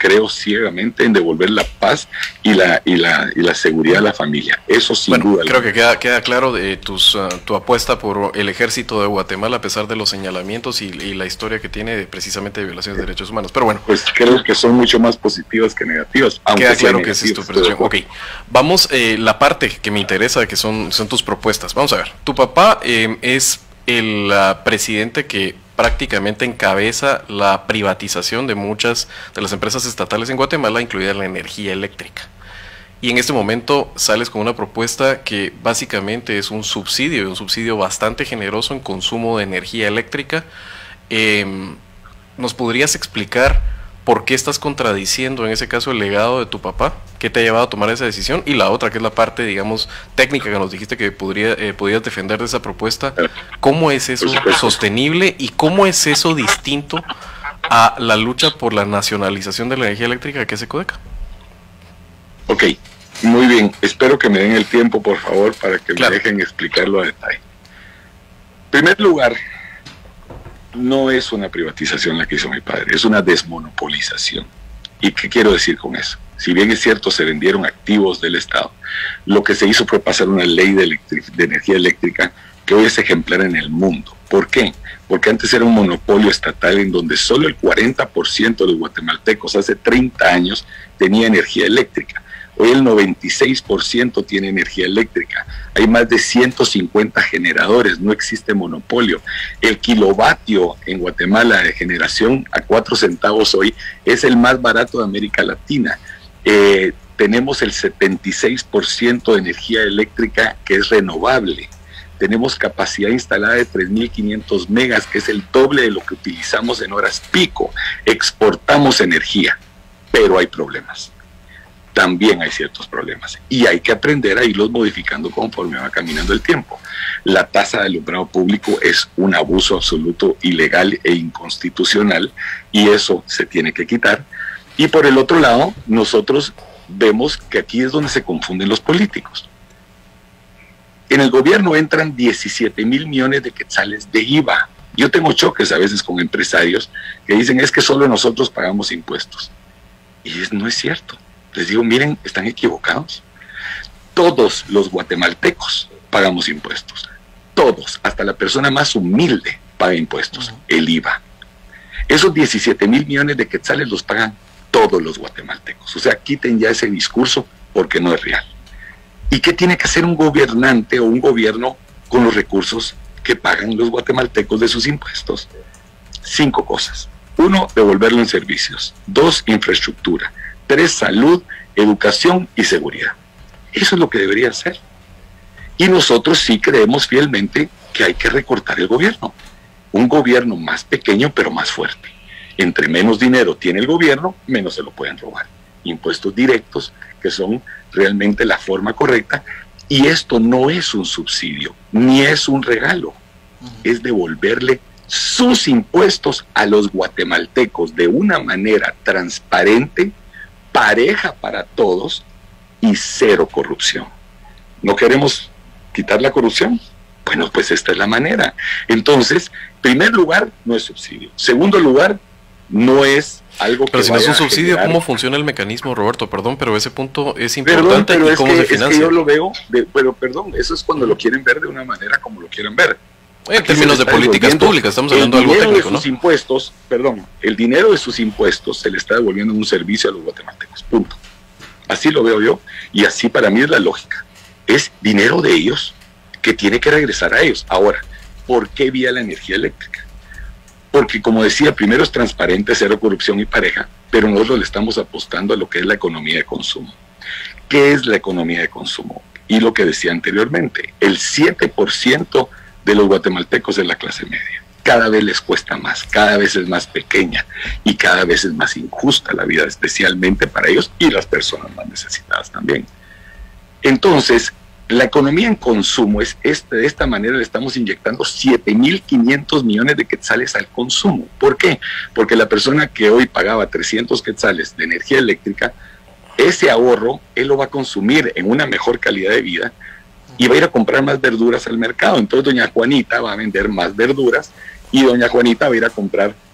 creo ciegamente en devolver la paz y la y la y la seguridad a la familia. Eso sin bueno, duda. Creo que queda, queda claro de tus, uh, tu apuesta por el ejército de Guatemala a pesar de los señalamientos y, y la historia que tiene de, precisamente de violaciones de derechos humanos. Pero bueno. Pues creo que son mucho más positivas que negativas. Queda claro que esa es tu percepción. Ok, vamos, eh, la parte que me interesa, que son, son tus propuestas. Vamos a ver, tu papá eh, es el uh, presidente que prácticamente encabeza la privatización de muchas de las empresas estatales en Guatemala, incluida la energía eléctrica. Y en este momento sales con una propuesta que básicamente es un subsidio, un subsidio bastante generoso en consumo de energía eléctrica. Eh, ¿Nos podrías explicar por qué estás contradiciendo en ese caso el legado de tu papá? ¿Qué te ha llevado a tomar esa decisión? Y la otra, que es la parte, digamos, técnica que nos dijiste que podría, eh, podías defender de esa propuesta. ¿Cómo es eso sostenible y cómo es eso distinto a la lucha por la nacionalización de la energía eléctrica que hace Codeca? Ok, muy bien. Espero que me den el tiempo, por favor, para que claro. me dejen explicarlo a detalle. En primer lugar, no es una privatización la que hizo mi padre, es una desmonopolización. ¿Y qué quiero decir con eso? Si bien es cierto, se vendieron activos del Estado, lo que se hizo fue pasar una ley de, de energía eléctrica que hoy es ejemplar en el mundo. ¿Por qué? Porque antes era un monopolio estatal en donde solo el cuarenta por ciento de los guatemaltecos hace treinta años tenía energía eléctrica. Hoy el noventa y seis por ciento tiene energía eléctrica. Hay más de ciento cincuenta generadores, no existe monopolio. El kilovatio en Guatemala de generación a cuatro centavos hoy es el más barato de América Latina. Eh, tenemos el setenta y seis por ciento de energía eléctrica que es renovable. Tenemos capacidad instalada de tres mil quinientos megas, que es el doble de lo que utilizamos en horas pico. Exportamos energía, pero hay problemas. También hay ciertos problemas y hay que aprender a irlos modificando conforme va caminando el tiempo. La tasa de alumbrado público es un abuso absoluto, ilegal e inconstitucional, y eso se tiene que quitar. Y por el otro lado, nosotros vemos que aquí es donde se confunden los políticos. En el gobierno entran diecisiete mil millones de quetzales de I V A. Yo tengo choques a veces con empresarios que dicen es que solo nosotros pagamos impuestos. Y es, no es cierto. Les digo, miren, están equivocados. Todos los guatemaltecos pagamos impuestos. Todos, hasta la persona más humilde paga impuestos, el I V A. Esos diecisiete mil millones de quetzales los pagan todos los guatemaltecos. O sea, quiten ya ese discurso porque no es real. ¿Y qué tiene que hacer un gobernante o un gobierno con los recursos que pagan los guatemaltecos de sus impuestos? Cinco cosas. Uno, devolverlo en servicios. Dos, infraestructura. Tres, salud, educación y seguridad. Eso es lo que debería hacer. Y nosotros sí creemos fielmente que hay que recortar el gobierno. Un gobierno más pequeño pero más fuerte. Entre menos dinero tiene el gobierno, menos se lo pueden robar. Impuestos directos, que son realmente la forma correcta. Y esto no es un subsidio, ni es un regalo. Es devolverle sus impuestos a los guatemaltecos de una manera transparente, pareja para todos y cero corrupción. ¿No queremos quitar la corrupción? Bueno, pues esta es la manera. Entonces, primer lugar, no es subsidio. Segundo lugar, no es algo que Pero si no es un subsidio, generar... ¿cómo funciona el mecanismo, Roberto? Perdón, pero ese punto es importante. Perdón, pero ¿Y es cómo que, se financia? es que yo lo veo, de, pero perdón, eso es cuando lo quieren ver de una manera como lo quieren ver. En Aquí términos de políticas públicas, estamos hablando de algo técnico, de sus ¿no? Impuestos, perdón, el dinero de sus impuestos se le está devolviendo en un servicio a los guatemaltecos, punto. Así lo veo yo, y así para mí es la lógica. Es dinero de ellos que tiene que regresar a ellos. Ahora, ¿por qué vía la energía eléctrica? Porque, como decía, primero es transparente, cero corrupción y pareja, pero nosotros le estamos apostando a lo que es la economía de consumo. ¿Qué es la economía de consumo? Y lo que decía anteriormente, el siete por ciento de los guatemaltecos es la clase media. Cada vez les cuesta más, cada vez es más pequeña y cada vez es más injusta la vida, especialmente para ellos y las personas más necesitadas también. Entonces, la economía en consumo es este, de esta manera le estamos inyectando siete mil quinientos millones de quetzales al consumo. ¿Por qué? Porque la persona que hoy pagaba trescientos quetzales de energía eléctrica, ese ahorro él lo va a consumir en una mejor calidad de vida y va a ir a comprar más verduras al mercado. Entonces doña Juanita va a vender más verduras y doña Juanita va a ir a comprar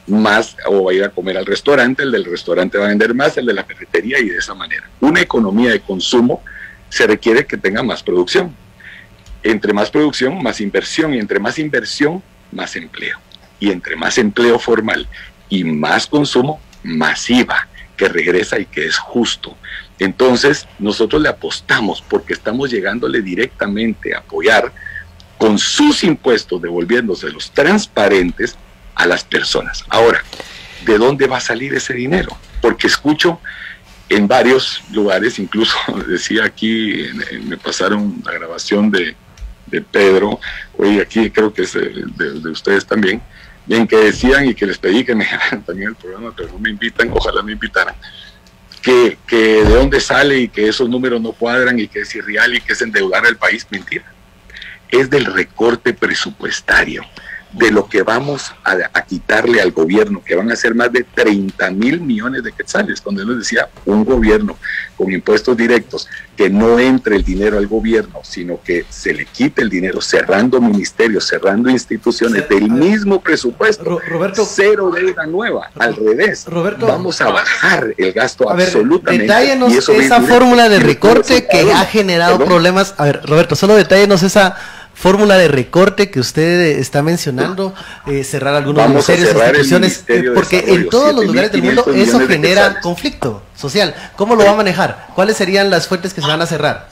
más, o va a ir a comer al restaurante, el del restaurante va a vender más, el de la ferretería, y de esa manera. Una economía de consumo se requiere que tenga más producción. Entre más producción, más inversión, y entre más inversión, más empleo. Y entre más empleo formal y más consumo, más I V A, que regresa y que es justo. Entonces, nosotros le apostamos porque estamos llegándole directamente a apoyar con sus impuestos, devolviéndoselos transparentes a las personas. Ahora, ¿de dónde va a salir ese dinero? Porque escucho en varios lugares, incluso decía aquí, en, en, me pasaron la grabación de, de Pedro, oye, aquí creo que es de, de, de ustedes también, en que decían, y que les pedí que me hagan también el programa, pero no me invitan, ojalá me invitaran, que, que de dónde sale y que esos números no cuadran y que es irreal y que es endeudar al país. Mentira. Es del recorte presupuestario, de lo que vamos a, a quitarle al gobierno, que van a ser más de treinta mil millones de quetzales. Cuando él les decía, un gobierno con impuestos directos, que no entre el dinero al gobierno, sino que se le quite el dinero, cerrando ministerios, cerrando instituciones sí, del mismo presupuesto. Roberto, cero deuda nueva, al revés. Roberto, vamos a bajar el gasto a ver, absolutamente. Detállenos y eso esa fórmula de recorte que ha generado ¿Perdón? problemas. A ver, Roberto, solo detállenos esa fórmula de recorte que usted está mencionando, eh, cerrar algunos Vamos ministerios, instituciones, eh, porque de en todos los lugares del mundo eso genera de conflicto social. ¿Cómo lo va a manejar? ¿Cuáles serían las fuentes que se van a cerrar?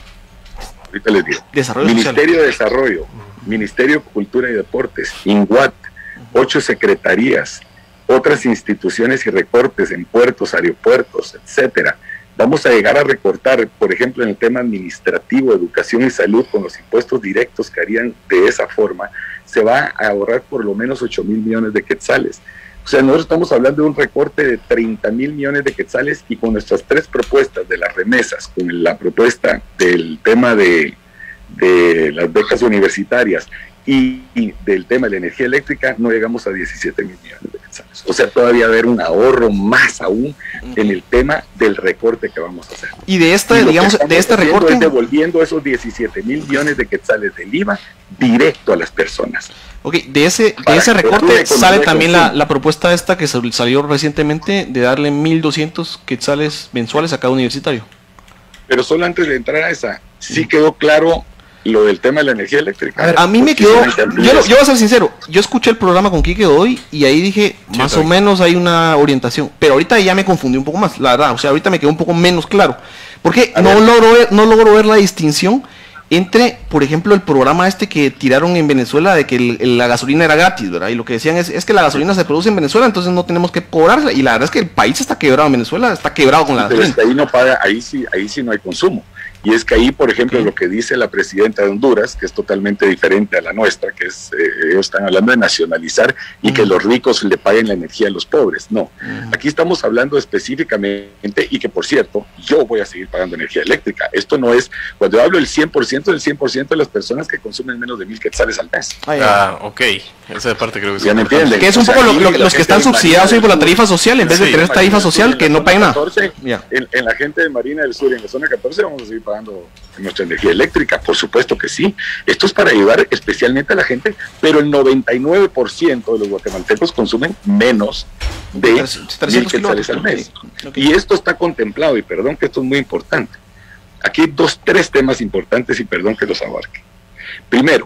Ahorita les digo. Desarrollo Ministerio social. de Desarrollo, Ministerio de Cultura y Deportes, INGUAT, ocho secretarías, otras instituciones y recortes en puertos, aeropuertos, etcétera. Vamos a llegar a recortar, por ejemplo, en el tema administrativo, educación y salud, con los impuestos directos que harían de esa forma, se va a ahorrar por lo menos ocho mil millones de quetzales. O sea, nosotros estamos hablando de un recorte de treinta mil millones de quetzales, y con nuestras tres propuestas de las remesas, con la propuesta del tema de, de las becas universitarias y, y del tema de la energía eléctrica, no llegamos a diecisiete mil millones de quetzales. O sea, todavía va a haber un ahorro más aún en el tema del recorte que vamos a hacer. Y de este, y digamos, de este recorte, es devolviendo esos diecisiete mil millones de quetzales del I V A directo a las personas. Ok, de ese, de ese recorte sale también la, la propuesta esta que salió recientemente de darle mil doscientos quetzales mensuales a cada universitario. Pero solo antes de entrar a esa, sí quedó claro lo del tema de la energía eléctrica. A, ver, a mí me quedó, yo, yo voy a ser sincero, yo escuché el programa con Quique hoy y ahí dije, sí, más o menos hay una orientación, pero ahorita ya me confundí un poco más, la verdad, o sea, ahorita me quedó un poco menos claro, porque no logro, ver, no logro ver la distinción entre, por ejemplo, el programa este que tiraron en Venezuela de que el, el, la gasolina era gratis, ¿verdad? Y lo que decían es, es que la gasolina se produce en Venezuela, entonces no tenemos que cobrarla, y la verdad es que el país está quebrado en Venezuela, está quebrado con la Pero gasolina. Es que ahí no paga, ahí sí, ahí sí no hay consumo. Y es que ahí, por ejemplo, sí, lo que dice la presidenta de Honduras, que es totalmente diferente a la nuestra, que es, eh, ellos están hablando de nacionalizar y uh-huh. que los ricos le paguen la energía a los pobres. No, uh-huh. aquí estamos hablando específicamente, y que por cierto, yo voy a seguir pagando energía eléctrica. Esto no es, cuando yo hablo del cien por ciento, del cien por ciento de las personas que consumen menos de mil quetzales al mes. Ah, ya. ok, esa parte creo que sí. Ya me entienden. Que es un o poco sea, lo, lo, los que están subsidiados hoy por la tarifa social, en vez sí, de tener tarifa social, que no paguen nada. Yeah. En, en la gente de Marina del Sur, en la zona catorce, vamos a seguir pagando nuestra energía eléctrica, por supuesto que sí. Esto es para ayudar especialmente a la gente, pero el noventa y nueve por ciento de los guatemaltecos consumen menos de mil quetzales al mes. Okay. Y esto está contemplado, y perdón que esto es muy importante. Aquí hay dos, tres temas importantes, y perdón que los abarque. Primero,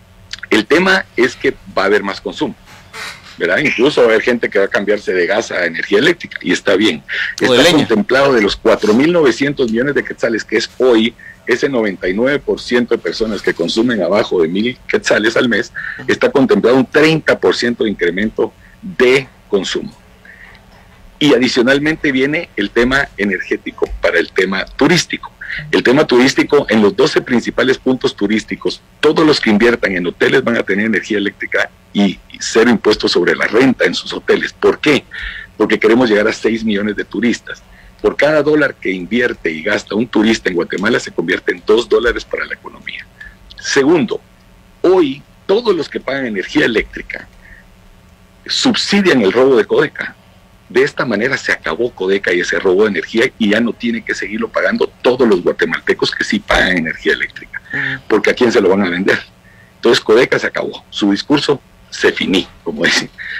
el tema es que va a haber más consumo, ¿verdad? Incluso va a haber gente que va a cambiarse de gas a energía eléctrica, y está bien. Está contemplado de los cuatro mil novecientos millones de quetzales, que es hoy ese noventa y nueve por ciento de personas que consumen abajo de mil quetzales al mes, está contemplado un treinta por ciento de incremento de consumo. Y adicionalmente viene el tema energético para el tema turístico. El tema turístico, en los doce principales puntos turísticos, todos los que inviertan en hoteles van a tener energía eléctrica y cero impuestos sobre la renta en sus hoteles. ¿Por qué? Porque queremos llegar a seis millones de turistas. Por cada dólar que invierte y gasta un turista en Guatemala, se convierte en dos dólares para la economía. Segundo, hoy todos los que pagan energía eléctrica subsidian el robo de Codeca. De esta manera se acabó Codeca y ese robo de energía, y ya no tienen que seguirlo pagando todos los guatemaltecos que sí pagan energía eléctrica, porque a quién se lo van a vender. Entonces Codeca se acabó, su discurso se finí, como dicen.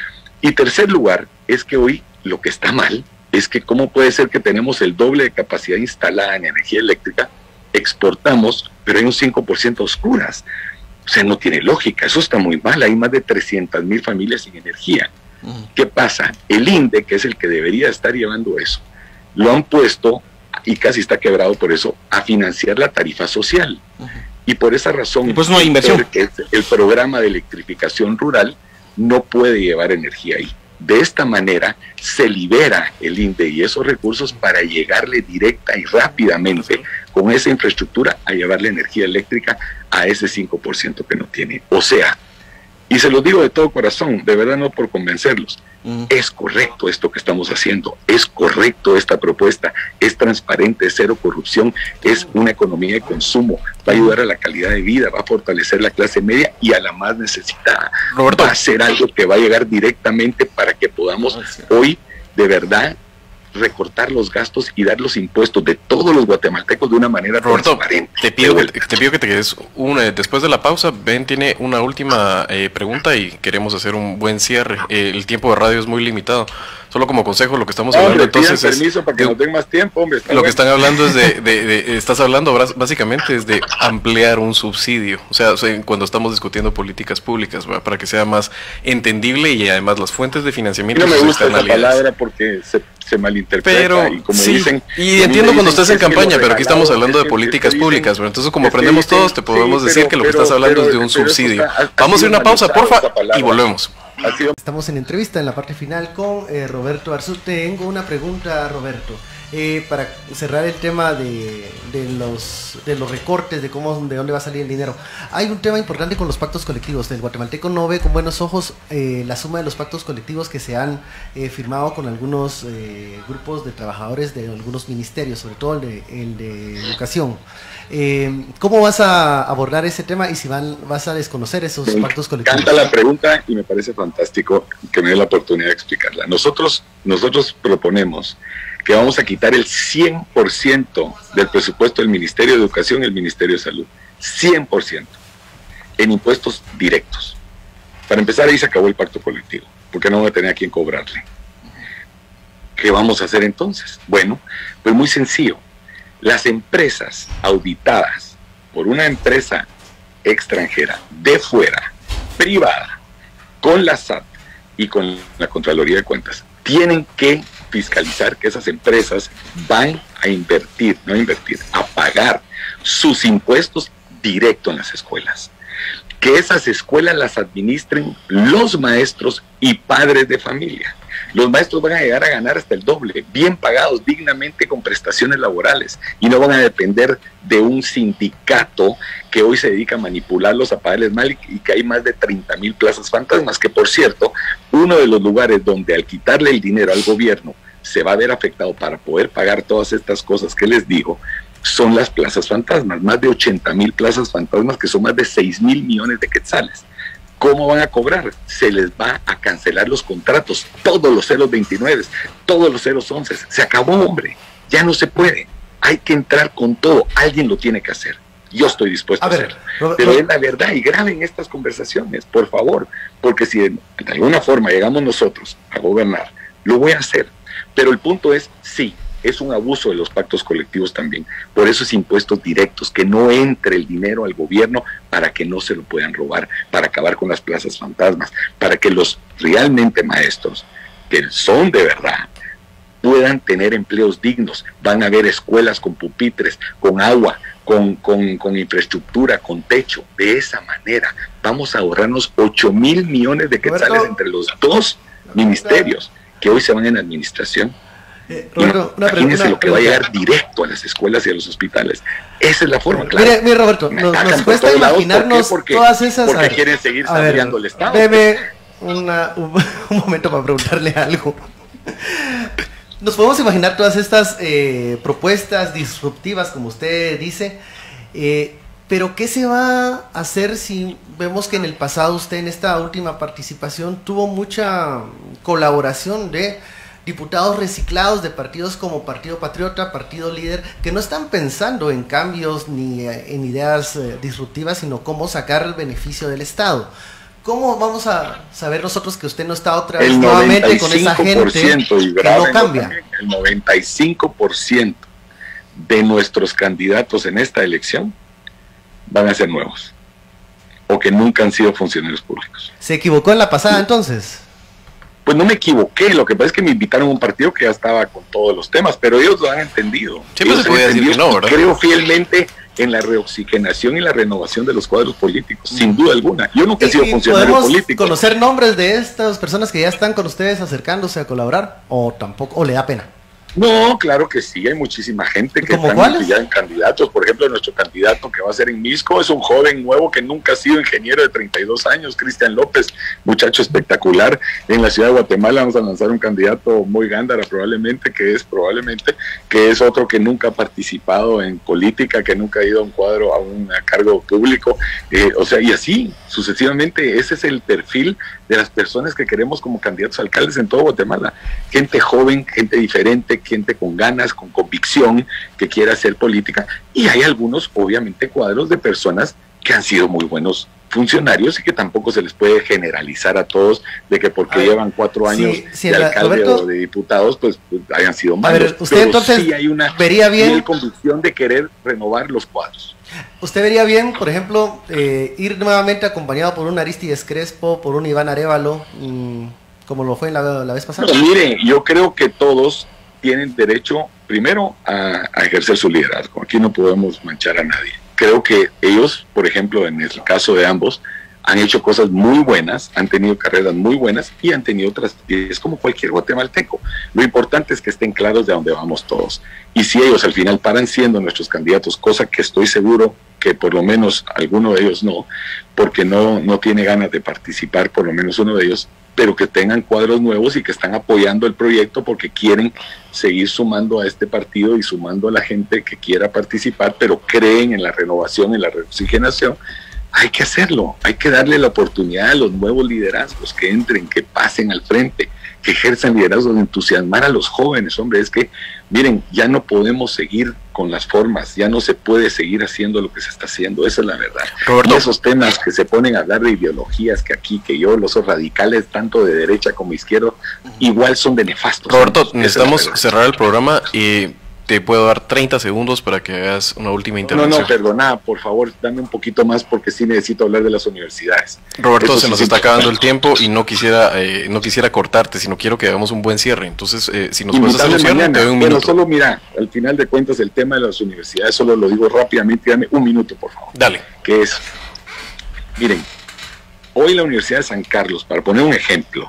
Y tercer lugar, es que hoy lo que está mal es que cómo puede ser que tenemos el doble de capacidad instalada en energía eléctrica, exportamos, pero hay un cinco por ciento oscuras. O sea, no tiene lógica, eso está muy mal, hay más de trescientas mil familias sin energía. Uh-huh. ¿Qué pasa? El INDE, que es el que debería estar llevando eso, lo han puesto, y casi está quebrado por eso, a financiar la tarifa social. Uh-huh. Y por esa razón, pues no hay inversión. Que es el programa de electrificación rural no puede llevar energía ahí. De esta manera se libera el INDE y esos recursos para llegarle directa y rápidamente con esa infraestructura a llevarle energía eléctrica a ese cinco por ciento que no tiene. O sea, y se los digo de todo corazón, de verdad no por convencerlos, uh-huh. es correcto esto que estamos haciendo, es correcto esta propuesta, es transparente, es cero corrupción, es una economía de consumo, va a ayudar a la calidad de vida, va a fortalecer la clase media y a la más necesitada. Roberto. Va a ser algo que va a llegar directamente para que podamos hoy de verdad recortar los gastos y dar los impuestos de todos los guatemaltecos de una manera Roberto, transparente. Te pido, que, te pido que te quedes una, después de la pausa. Ben tiene una última eh, pregunta y queremos hacer un buen cierre. Eh, el tiempo de radio es muy limitado. Solo como consejo, lo que estamos hombre, hablando entonces es... permiso para que nos den más tiempo, hombre. Lo bueno. que están hablando es de, de, de... Estás hablando básicamente es de ampliar un subsidio. O sea, cuando estamos discutiendo políticas públicas, ¿verdad? Para que sea más entendible y además las fuentes de financiamiento... No me gusta esa palabra porque se, se malinterpreta. Pero, y como sí, dicen, y entiendo cuando estás en campaña, pero aquí estamos hablando de políticas públicas. Pero entonces, como aprendemos dicen, todos, te podemos sí, decir pero, que lo que pero, estás hablando pero, es de un pero subsidio. Está, Vamos a ir a una pausa, porfa, y volvemos. Estamos en entrevista en la parte final con eh, Roberto Arzú. Tengo una pregunta, Roberto, eh, para cerrar el tema de, de los de los recortes, de cómo de dónde va a salir el dinero. Hay un tema importante con los pactos colectivos. El guatemalteco no ve con buenos ojos eh, la suma de los pactos colectivos que se han eh, firmado con algunos eh, grupos de trabajadores de algunos ministerios, sobre todo el de, el de educación. Eh, ¿Cómo vas a abordar ese tema y si van, vas a desconocer esos me pactos colectivos? Me encanta la pregunta y me parece fantástico que me dé la oportunidad de explicarla. Nosotros, nosotros proponemos que vamos a quitar el cien por ciento del presupuesto del Ministerio de Educación y el Ministerio de Salud. cien por ciento en impuestos directos. Para empezar, ahí se acabó el pacto colectivo, porque no voy a tener a quién cobrarle. ¿Qué vamos a hacer entonces? Bueno, pues muy sencillo. Las empresas auditadas por una empresa extranjera, de fuera, privada, con la S A T y con la Contraloría de Cuentas, tienen que fiscalizar que esas empresas van a invertir, no a invertir, a pagar sus impuestos directo en las escuelas. Que esas escuelas las administren los maestros y padres de familia. Los maestros van a llegar a ganar hasta el doble, bien pagados, dignamente, con prestaciones laborales, y no van a depender de un sindicato que hoy se dedica a manipularlos, a pagarles mal, y que hay más de treinta mil plazas fantasmas, que por cierto, uno de los lugares donde al quitarle el dinero al gobierno se va a ver afectado para poder pagar todas estas cosas que les digo, son las plazas fantasmas, más de ochenta mil plazas fantasmas, que son más de seis mil millones de quetzales. ¿Cómo van a cobrar? Se les va a cancelar los contratos, todos los cero veintinueve, todos los cero once. Se acabó, hombre, ya no se puede. Hay que entrar con todo, alguien lo tiene que hacer. Yo estoy dispuesto a, a ver, hacerlo. Robert, pero Robert, es la verdad, y graben estas conversaciones, por favor, porque si de, de alguna forma llegamos nosotros a gobernar, lo voy a hacer. Pero el punto es, sí, es un abuso de los pactos colectivos también. Por eso es impuestos directos, que no entre el dinero al gobierno para que no se lo puedan robar, para acabar con las plazas fantasmas, para que los realmente maestros, que son de verdad, puedan tener empleos dignos. Van a haber escuelas con pupitres, con agua, con, con, con infraestructura, con techo. De esa manera vamos a ahorrarnos ocho mil millones de quetzales Roberto, entre los dos ministerios que hoy se van en administración. Eh, Roberto, una Imagínense lo que va a llegar directo a las escuelas y a los hospitales. Esa es la forma, claro. Mire, mire Roberto, nos, nos cuesta imaginarnos ¿Por qué? todas esas... Porque ver, quieren seguir saboreando el Estado. Deme una, un, un momento para preguntarle algo. Nos podemos imaginar todas estas eh, propuestas disruptivas, como usted dice, eh, pero ¿qué se va a hacer si vemos que en el pasado usted en esta última participación tuvo mucha colaboración de diputados reciclados de partidos como Partido Patriota, Partido Líder, que no están pensando en cambios ni en ideas eh, disruptivas, sino cómo sacar el beneficio del Estado? ¿cómo vamos a saber nosotros que usted no está otra vez nuevamente con esa gente y que no cambia? También, el noventa y cinco por ciento de nuestros candidatos en esta elección van a ser nuevos o que nunca han sido funcionarios públicos. ¿Se equivocó en la pasada entonces? Pues no me equivoqué, lo que pasa es que me invitaron a un partido que ya estaba con todos los temas, pero ellos lo han entendido. Siempre se podía decir que no, ¿verdad? Creo fielmente en la reoxigenación y la renovación de los cuadros políticos, sin duda alguna. Yo nunca he sido funcionario político. ¿Podemos conocer nombres de estas personas que ya están con ustedes acercándose a colaborar? ¿O tampoco, o le da pena? No, claro que sí, hay muchísima gente que están ya en candidatos. Por ejemplo, nuestro candidato que va a ser en Misco es un joven nuevo que nunca ha sido ingeniero, de treinta y dos años, Cristian López, muchacho espectacular. En la ciudad de Guatemala vamos a lanzar un candidato muy gándara probablemente, que es probablemente, que es otro que nunca ha participado en política, que nunca ha ido a un cuadro, a un a cargo público, eh, o sea, y así sucesivamente. Ese es el perfil de las personas que queremos como candidatos a alcaldes en todo Guatemala. Gente joven, gente diferente, gente con ganas, con convicción, que quiera hacer política, y hay algunos, obviamente, cuadros de personas que han sido muy buenos funcionarios y que tampoco se les puede generalizar a todos de que porque ver, llevan cuatro años sí, sí, de alcalde Roberto, o de diputados, pues, pues hayan sido malos. A ver, usted pero entonces sí hay una vería bien convicción de querer renovar los cuadros. ¿Usted vería bien, por ejemplo, eh, ir nuevamente acompañado por un Aristides Crespo, por un Iván Arévalo, mmm, como lo fue la, la vez pasada? No, mire, yo creo que todos tienen derecho, primero, a, a ejercer su liderazgo. Aquí no podemos manchar a nadie. Creo que ellos, por ejemplo, en el caso de ambos, han hecho cosas muy buenas, han tenido carreras muy buenas y han tenido otras, es como cualquier guatemalteco. Lo importante es que estén claros de dónde vamos todos. Y si ellos al final paran siendo nuestros candidatos, cosa que estoy seguro que por lo menos alguno de ellos no, porque no, no tiene ganas de participar, por lo menos uno de ellos, pero que tengan cuadros nuevos y que están apoyando el proyecto porque quieren seguir sumando a este partido y sumando a la gente que quiera participar, pero creen en la renovación, en la reoxigenación. Hay que hacerlo, hay que darle la oportunidad a los nuevos liderazgos que entren, que pasen al frente, que ejerzan liderazgos, de entusiasmar a los jóvenes. Hombre, es que, miren, ya no podemos seguir con las formas, ya no se puede seguir haciendo lo que se está haciendo, esa es la verdad. Roberto. Y esos temas que se ponen a hablar de ideologías, que aquí, que yo, los radicales, tanto de derecha como izquierda, igual son de nefastos. Roberto, necesitamos cerrar el programa y te puedo dar treinta segundos para que hagas una última intervención. No, no, perdona, por favor, dame un poquito más porque sí necesito hablar de las universidades. Roberto, Eso se sí nos sí está sí. acabando el tiempo y no quisiera eh, no quisiera cortarte, sino quiero que hagamos un buen cierre. Entonces, eh, si nos puedes hacer un cierre, te doy un bueno, minuto. solo mira, al final de cuentas, el tema de las universidades, solo lo digo rápidamente, dame un minuto, por favor. Dale. Que es, miren, hoy la Universidad de San Carlos, para poner un ejemplo,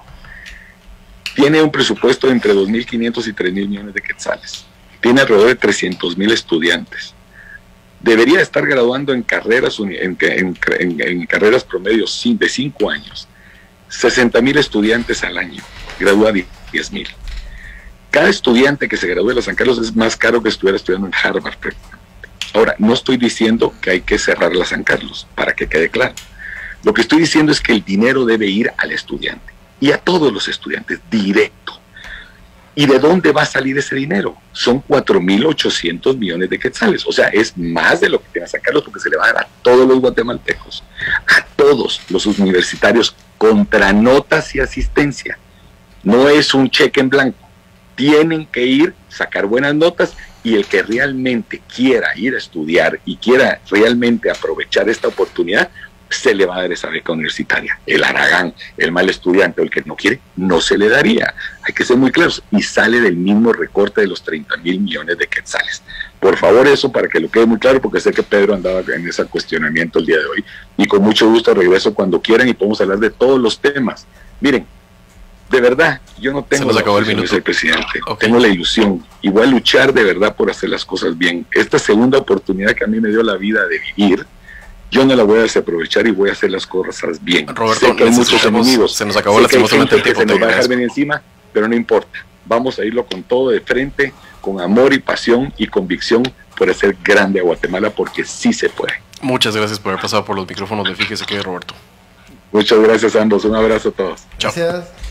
tiene un presupuesto de entre dos mil quinientos y tres mil millones de quetzales. Tiene alrededor de trescientos mil estudiantes. Debería estar graduando en carreras, en, en, en, en carreras promedio de cinco años. sesenta mil estudiantes al año. Gradúa diez mil. Cada estudiante que se gradúe de la San Carlos es más caro que estuviera estudiando en Harvard. Ahora, no estoy diciendo que hay que cerrar la San Carlos, para que quede claro. Lo que estoy diciendo es que el dinero debe ir al estudiante. Y a todos los estudiantes, directo. ¿Y de dónde va a salir ese dinero? Son cuatro mil ochocientos millones de quetzales. O sea, es más de lo que tiene San Carlos porque se le va a dar a todos los guatemaltecos, a todos los universitarios, contra notas y asistencia. No es un cheque en blanco. Tienen que ir, sacar buenas notas, y el que realmente quiera ir a estudiar y quiera realmente aprovechar esta oportunidad, se le va a dar esa beca universitaria. El haragán, el mal estudiante o el que no quiere, no se le daría. Hay que ser muy claros. Y sale del mismo recorte de los treinta mil millones de quetzales. Por favor, eso para que lo quede muy claro, porque sé que Pedro andaba en ese cuestionamiento el día de hoy. Y con mucho gusto regreso cuando quieran y podemos hablar de todos los temas. Miren, de verdad, yo no tengo Se nos acabó el ilusión de minuto. ser presidente. Okay. Tengo la ilusión. Y voy a luchar de verdad por hacer las cosas bien. Esta segunda oportunidad que a mí me dio la vida de vivir, yo no la voy a desaprovechar y voy a hacer las cosas bien. Roberto, sé que hay muchos enemigos. Se nos acabó sé que hay lastimosamente gente el tiempo. que se nos va a dejar agradezco. venir encima, pero no importa. Vamos a irlo con todo de frente, con amor y pasión y convicción por hacer grande a Guatemala, porque sí se puede. Muchas gracias por haber pasado por los micrófonos de Fíjese que, Roberto. Muchas gracias a ambos. Un abrazo a todos. Chao. Gracias.